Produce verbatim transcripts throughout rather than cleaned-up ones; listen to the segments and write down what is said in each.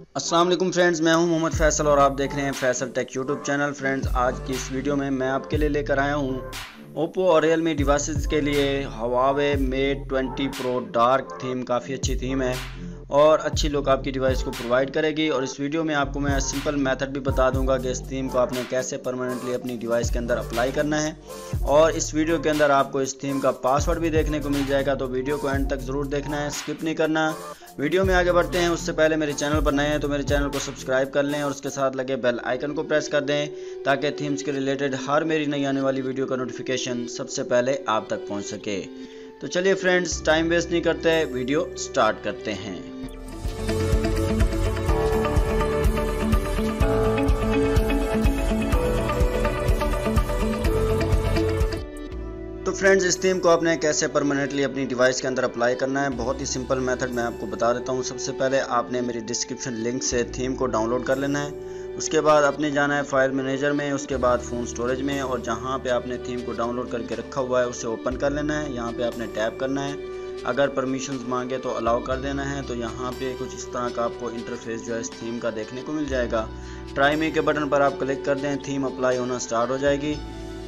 अस्सलाम वालेकुम फ्रेंड्स, मैं हूं मोहम्मद फैसल और आप देख रहे हैं Faisal tech YouTube channel. Friends, आज की इस वीडियो में मैं आपके लिए लेकर आया हूं ओप्पो और रियलमी डिवाइसेस के लिए Huawei Mate twenty pro dark theme. काफ़ी अच्छी थीम है और अच्छी लुक आपकी डिवाइस को प्रोवाइड करेगी। और इस वीडियो में आपको मैं सिंपल मेथड भी बता दूंगा कि इस थीम को आपने कैसे परमानेंटली अपनी डिवाइस के अंदर अप्लाई करना है। और इस वीडियो के अंदर आपको इस थीम का पासवर्ड भी देखने को मिल जाएगा, तो वीडियो को एंड तक ज़रूर देखना है, स्किप नहीं करना। वीडियो में आगे बढ़ते हैं उससे पहले मेरे चैनल पर नए हैं तो मेरे चैनल को सब्सक्राइब कर लें और उसके साथ लगे बेल आइकन को प्रेस कर दें ताकि थीम्स के रिलेटेड हर मेरी नई आने वाली वीडियो का नोटिफिकेशन सबसे पहले आप तक पहुंच सके। तो चलिए फ्रेंड्स, टाइम वेस्ट नहीं करते, वीडियो स्टार्ट करते हैं। तो फ्रेंड्स, इस थीम को आपने कैसे परमानेंटली अपनी डिवाइस के अंदर अप्लाई करना है, बहुत ही सिंपल मेथड मैं आपको बता देता हूँ। सबसे पहले आपने मेरी डिस्क्रिप्शन लिंक से थीम को डाउनलोड कर लेना है। उसके बाद अपने जाना है फाइल मैनेजर में, उसके बाद फ़ोन स्टोरेज में, और जहाँ पे आपने थीम को डाउनलोड करके रखा हुआ है उसे ओपन कर लेना है। यहाँ पे आपने टैप करना है, अगर परमिशंस मांगे तो अलाउ कर देना है। तो यहाँ पे कुछ इस तरह का आपको इंटरफेस जो है इस थीम का देखने को मिल जाएगा। ट्राई मी के बटन पर आप क्लिक कर दें, थीम अप्लाई होना स्टार्ट हो जाएगी।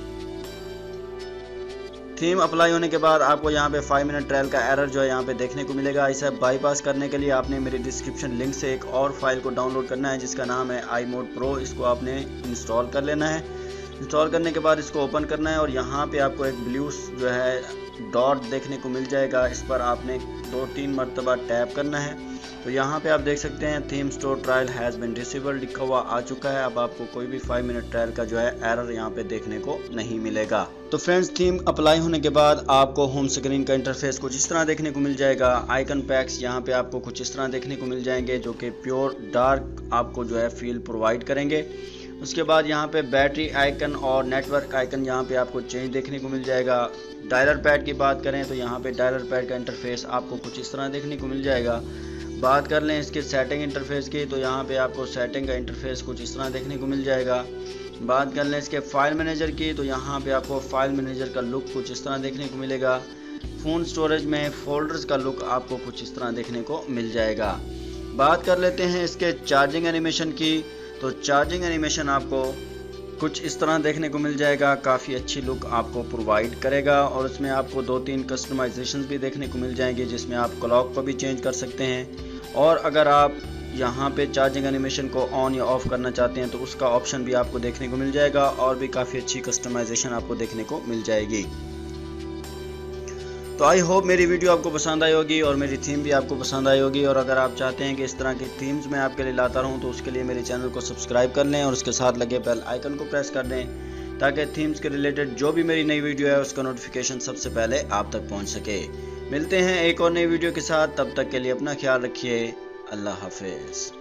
थीम अप्लाई होने के बाद आपको यहाँ पे फाइव मिनट ट्रायल का एरर जो है यहाँ पे देखने को मिलेगा। इसे बाईपास करने के लिए आपने मेरी डिस्क्रिप्शन लिंक से एक और फाइल को डाउनलोड करना है जिसका नाम है आई मोड प्रो। इसको आपने इंस्टॉल कर लेना है। इंस्टॉल करने के बाद इसको ओपन करना है और यहाँ पे आपको एक ब्लू जो है डॉट देखने को मिल जाएगा। इस पर आपने दो तीन मरतबा टैप करना है। तो यहाँ पे आप देख सकते हैं theme store trial has been disabled लिखा हुआ आ चुका है। अब आपको कोई भी फाइव मिनट ट्रायल का जो है एरर यहाँ पे देखने को नहीं मिलेगा। तो फ्रेंड्स, थीम अप्लाई होने के बाद आपको होम स्क्रीन का इंटरफेस कुछ इस तरह देखने को मिल जाएगा। आइकन पैक्स यहाँ पे आपको कुछ इस तरह देखने को मिल जाएंगे जो कि प्योर डार्क आपको जो है फील प्रोवाइड करेंगे। उसके बाद यहाँ पे बैटरी आइकन और नेटवर्क आइकन यहाँ पे आपको चेंज देखने को मिल जाएगा। डायलर पैड की बात करें तो यहाँ पे डायलर पैड का इंटरफेस आपको कुछ इस तरह देखने को मिल जाएगा। बात कर लें इसके सेटिंग इंटरफेस की तो यहाँ पे आपको सेटिंग का इंटरफेस कुछ इस तरह देखने को मिल जाएगा। बात कर लें इसके फाइल मैनेजर की तो यहाँ पे आपको फाइल मैनेजर का लुक कुछ इस तरह देखने को मिलेगा। फ़ोन स्टोरेज में फोल्डर्स का लुक आपको कुछ इस तरह देखने को मिल जाएगा। बात कर लेते हैं इसके चार्जिंग एनिमेशन की, तो चार्जिंग एनिमेशन आपको कुछ इस तरह देखने को मिल जाएगा। काफ़ी अच्छी लुक आपको प्रोवाइड करेगा और उसमें आपको दो तीन कस्टमाइजेशंस भी देखने को मिल जाएंगे जिसमें आप क्लॉक को भी चेंज कर सकते हैं। और अगर आप यहाँ पे चार्जिंग एनिमेशन को ऑन या ऑफ करना चाहते हैं तो उसका ऑप्शन भी आपको देखने को मिल जाएगा और भी काफ़ी अच्छी कस्टमाइजेशन आपको देखने को मिल जाएगी। तो आई होप मेरी वीडियो आपको पसंद आई होगी और मेरी थीम भी आपको पसंद आई होगी। और अगर आप चाहते हैं कि इस तरह की थीम्स मैं आपके लिए लाता रहूं तो उसके लिए मेरे चैनल को सब्सक्राइब कर लें और उसके साथ लगे बेल आइकन को प्रेस कर दें ताकि थीम्स के रिलेटेड जो भी मेरी नई वीडियो है उसका नोटिफिकेशन सबसे पहले आप तक पहुँच सके। मिलते हैं एक और नई वीडियो के साथ, तब तक के लिए अपना ख्याल रखिए। अल्लाह हाफिज़।